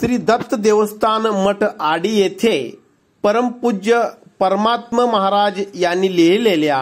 श्री दत्त देवस्थान मठ आडी येथे परमपूज्य परमात्मा महाराज यांनी लिहिलेल्या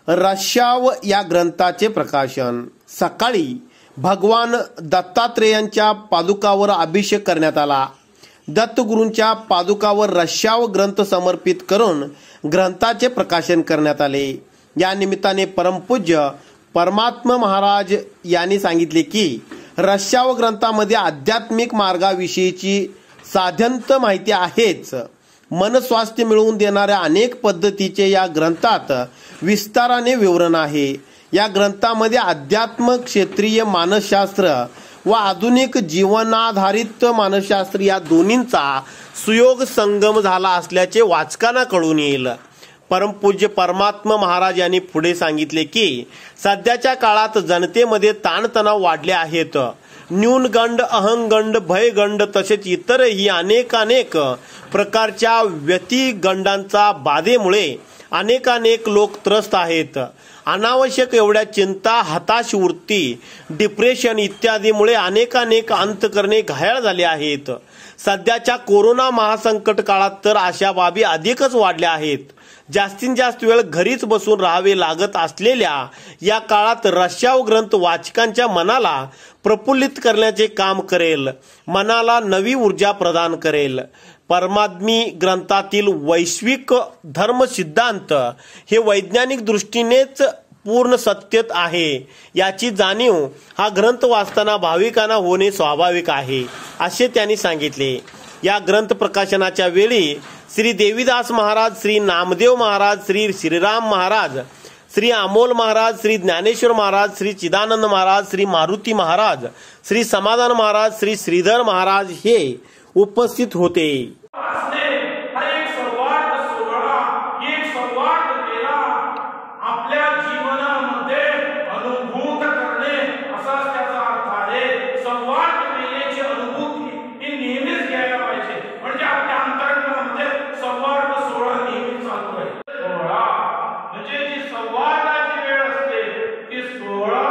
रश्याव या ग्रंथाचे प्रकाशन सकाळी भगवान दत्तात्रेयांच्या पादुकावर अभिषेक करण्यात आला। दत्तगुरूंच्या पादुकावर रश्याव ग्रंथ समर्पित करून ग्रंथाचे प्रकाशन करण्यात आले। या निमित्ताने परमपूज्य परमात्मा महाराज यांनी सांगितले की रश्याव ग्रंथामध्ये आध्यात्मिक मार्गाविषयीची साध्यंत माहिती आहेच, मन स्वास्थ्य मिळवून देणाऱ्या अनेक पद्धतीचे या ग्रंथात विस्ताराने विवरण आहे। या ग्रंथामध्ये अध्यात्म, क्षेत्रीय मानसशास्त्र व आधुनिक जीवनाधारित मानसशास्त्र या दोन्हींचा सुयोग संगम झाला असल्याचे वाचकांना कळून येईल। परमपूज्य परमात्मा महाराज यांनी पुढे सांगितले की सध्याच्या काळात जनतेमध्ये ताणतणाव वाढले आहेत। न्यूनगंड, अहंगंड, भयगंड तसेच इतरही अनेक प्रकारच्या व्यतिगंडांचा बाधेमुळे अनेक लोक त्रस्त आहेत। अनावश्यक एवढ्या चिंता, हताश वृत्ती, डिप्रेशन इत्यादीमुळे अनेक अंतःकरणे घायाळ झाले आहेत। सध्याच्या कोरोना महासंकट काळात तर अशा बाबी अधिकच वाढल्या आहेत। जास्तीत जास्त वेळ घरीच बसून राहावे लागत असलेल्या या काळात रश्याव ग्रंथ वाचकांच्या मनाला प्रफुल्लित करण्याचे काम करेल, मनाला नवी ऊर्जा प्रदान करेल। परमात्मी ग्रंथातील वैश्विक धर्म सिद्धांत हे वैज्ञानिक दृष्टीनेच पूर्ण सत्यत आहे याची जाणीव हा ग्रंथ वाचताना भाविकांना होणे स्वाभाविक आहे असे त्यांनी सांगितले। या ग्रंथ प्रकाशनाच्या वेळी श्री देवीदास महाराज, श्री नामदेव महाराज, श्री श्रीराम महाराज, श्री अमोल महाराज, श्री ज्ञानेश्वर महाराज, श्री चिदानंद महाराज, श्री मारुती महाराज, श्री समाधान महाराज, श्री श्रीधर महाराज हे उपस्थित होते। आपल्या जीवनामध्ये अनुभूत करणे असाच त्याचा अर्थ आहे। संवाद केल्याची अनुभूती ही नेहमीच घ्यायला पाहिजे, म्हणजे आपल्या अंतःकरणामध्ये संवाद सोहळा नेहमी चालू आहे। सोहळा म्हणजे जी संवादाची वेळ असते ती सोहळा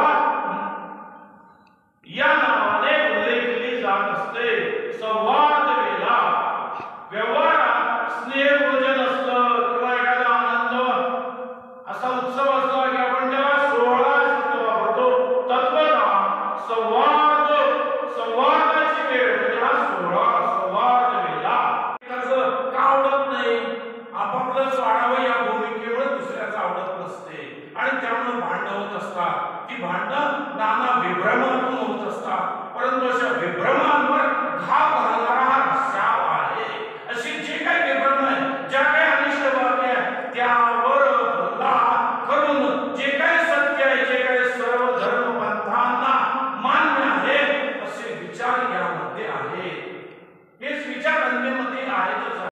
या नावाने उल्लेखली जात असते। संवाद वेळा व्यवहारात स्नेह भोजन असतं किंवा एखादा आनंद असा उत्सव असला की आपण त्याला सोहळा शब्द वापरतो। तत्वतः संवादाची वेळ म्हणजे हा सोहळा, संवाद वेळा। कसं का आवडत नाही? आपापलंच वाढावं या भूमिकेमुळे दुसऱ्याचं आवडत नसते आणि त्यामुळे भांडणं होत असतात। ती भांडणं नाना विभ्रमातून होत असतात, परंतु अशा विभ्रमांवर घाव घालणारा हा रश्याव आहे। अशी जे काही विभ्रम आहे, ज्या काही अनिष्ट बाबी आहे त्यावर करून जे काही सत्य आहे, जे काही सर्व धर्म पंथांना मान्य आहे असे विचार यामध्ये आहेत। हेच विचार अन्यमध्ये आहेतच।